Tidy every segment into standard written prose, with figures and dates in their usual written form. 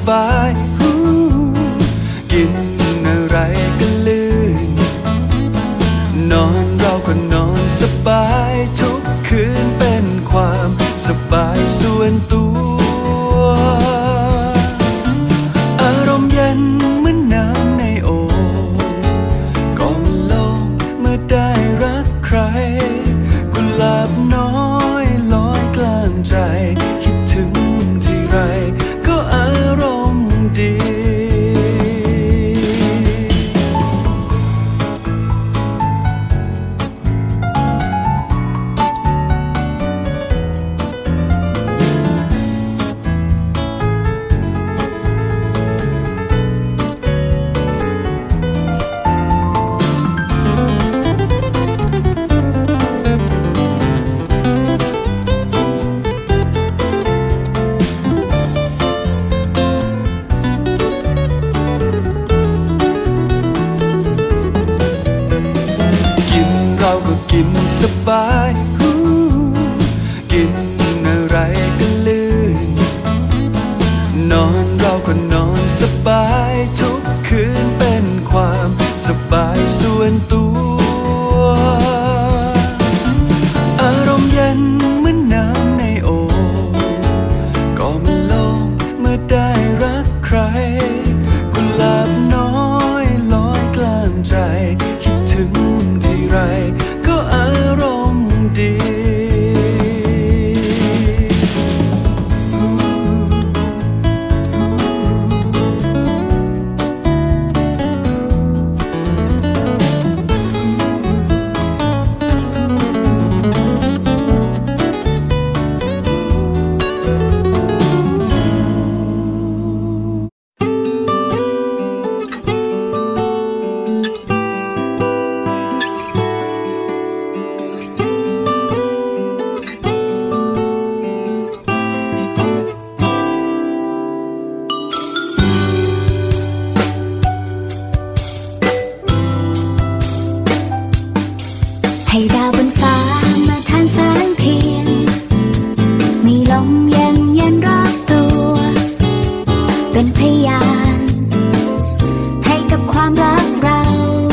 บายกินอะไรก็ลื่นนอนเราก็นอนสบายทุกคืนเป็นความสบายส่วนตัวอารมณ์เย็นเหมือนน้ำในโอ่งก็มันโล่งเมื่อได้รักใครกุหลาบน้อยลอยกลางใจคิดถึงทีไรก็อารมณ์ดีกินสบายกินอะไรก็ลื่นนอนเราก็นอนสบายทุกคืนเป็นความสบายส่วนตัวอารมณ์เย็นเหมือนน้ำในโอ่งก็มันโล่งเมื่อได้รักใครกุหลาบน้อยลอยกลางใจคิดถึงทีไรอารมณ์ดีให้ดาวบนฟ้ามาทานแสงเทียนมีลมเย็นเย็นรอบตัวเป็นพยานให้กับความรักเรา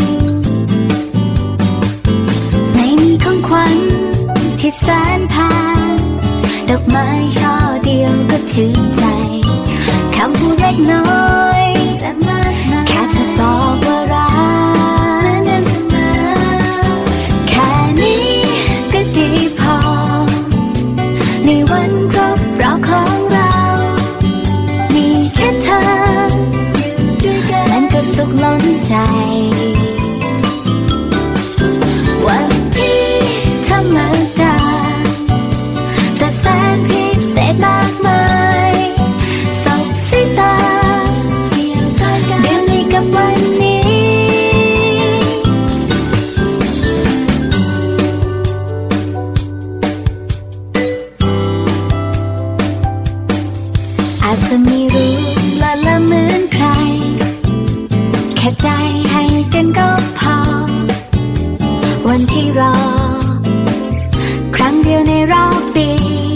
ไม่มีของขวัญที่แสนแพงดอกไม้ช่อเดียวก็ชื่นใจคำพูดเล็กน้อยและมากมายแค่เธอบอกว่ารักในวันครบรอบของเรามีแค่เธออยู่ด้วยกันมันก็สุขล้นใจวันที่ธรรมดาแต่แสนพิเศษมากมายสบสายตาเดียวนี้กับวันนี้อาจจะไม่รู้ละเหมือนใครแค่ใจให้กันก็พอวันที่รอครั้งเดียวในรอบปี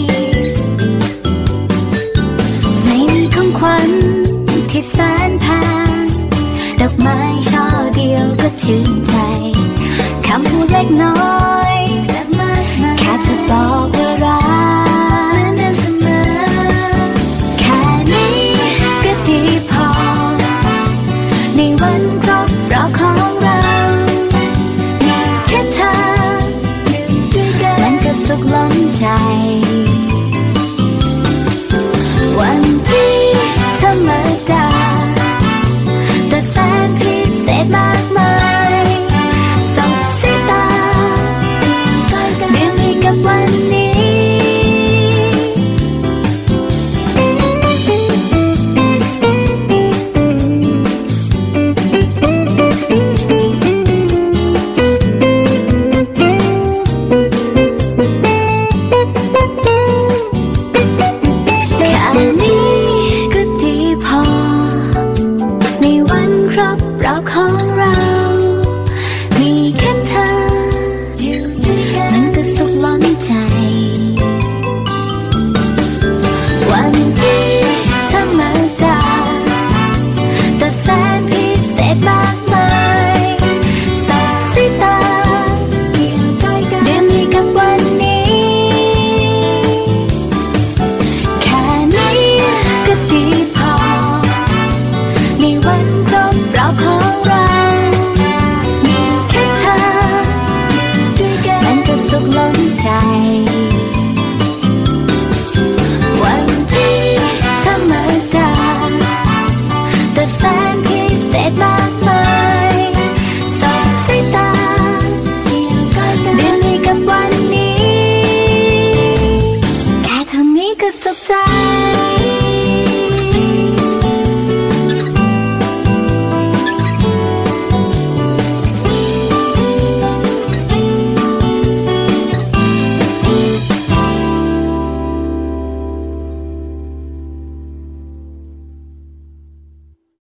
ไม่มีของขวัญที่แสนแพงดอกไม้ช่อเดียวก็ชื่นใจคำพูดเล็กน้อยแค่เธอบอกว่ารักในวันครบรอบของเรามีแค่เธออยู่ด้วยกันมันก็สุขล้นใจวันที่ธรรมดาแต่แสนพิเศษมากมายสบสายตาเดียวนี้กับวันนี้ของเรามีแค่เธออยู่ด้วยกันมันก็สุขล้นใจวันที่ธรรมดาวัน